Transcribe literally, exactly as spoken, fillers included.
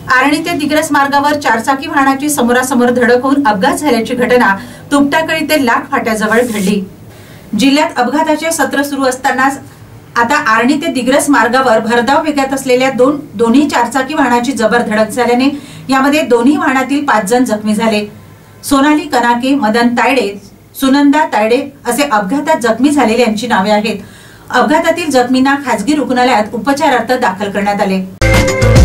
आर्णी ते दिग्रस मार्गावर चारचाकी वाहनाची समोरासमोर धडक होऊन अपघात झाल्याची घटना तुपटाकळी ते लाख फाट्याजवळ घडली। जिल्ह्यात अपघाताचे सत्र सुरू असतानाच आता आर्णी ते दिग्रस मार्गावर भरधाव वेगात असलेल्या दोन दोन्ही चारचाकी वाहनाची जबर धडक झाल्याने यामध्ये दोन्ही वाहनातील पाच जण जखमी झाले। सोनाली कनाके, मदन तायडे, सुनंदा तायडे असे अपघातात जखमी झालेल्यांची नावे आहेत। अपघातातील जखमींना खासगी रुग्णालयात उपचारार्थ दाखल करण्यात आले।